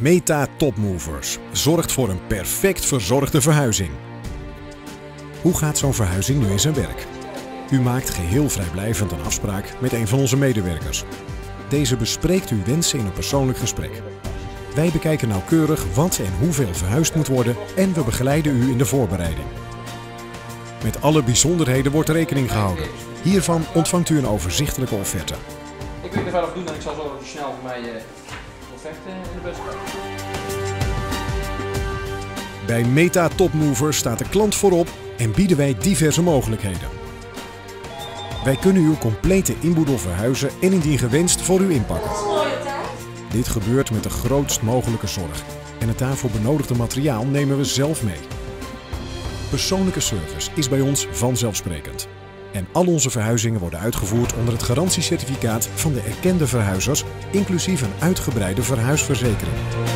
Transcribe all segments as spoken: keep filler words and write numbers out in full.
Meta Topmovers zorgt voor een perfect verzorgde verhuizing. Hoe gaat zo'n verhuizing nu in zijn werk? U maakt geheel vrijblijvend een afspraak met een van onze medewerkers. Deze bespreekt uw wensen in een persoonlijk gesprek. Wij bekijken nauwkeurig wat en hoeveel verhuisd moet worden en we begeleiden u in de voorbereiding. Met alle bijzonderheden wordt rekening gehouden. Hiervan ontvangt u een overzichtelijke offerte. Ik wil er verder doen en ik zal zo snel voor mij de offerte in de bus krijgen. Bij Meta Topmovers staat de klant voorop en bieden wij diverse mogelijkheden. Wij kunnen uw complete inboedel verhuizen en indien gewenst voor u inpakken. Dit gebeurt met de grootst mogelijke zorg en het daarvoor benodigde materiaal nemen we zelf mee. Persoonlijke service is bij ons vanzelfsprekend. En al onze verhuizingen worden uitgevoerd onder het garantiecertificaat van de erkende verhuizers, inclusief een uitgebreide verhuisverzekering.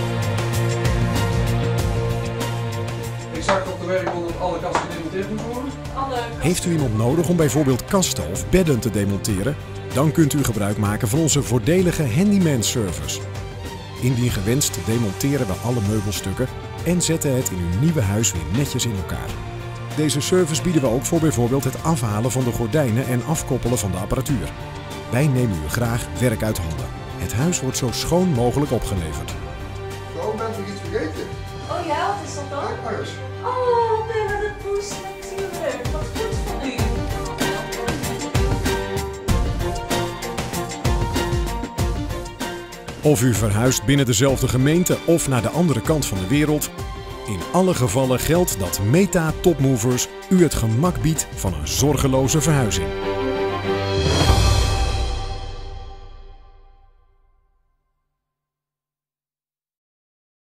Exact op de werkbond dat alle kasten gedemonteerd moeten worden? Heeft u iemand nodig om bijvoorbeeld kasten of bedden te demonteren? Dan kunt u gebruik maken van onze voordelige handyman service. Indien gewenst demonteren we alle meubelstukken en zetten het in uw nieuwe huis weer netjes in elkaar. Deze service bieden we ook voor bijvoorbeeld het afhalen van de gordijnen en afkoppelen van de apparatuur. Wij nemen u graag werk uit handen. Het huis wordt zo schoon mogelijk opgeleverd. Zo, bent u iets vergeten? Oh ja, wat is dat dan? Kijk maar eens. Oh, ben wat een poes natuurlijk. Wat goed van u. Of u verhuist binnen dezelfde gemeente of naar de andere kant van de wereld. In alle gevallen geldt dat Meta Topmovers u het gemak biedt van een zorgeloze verhuizing.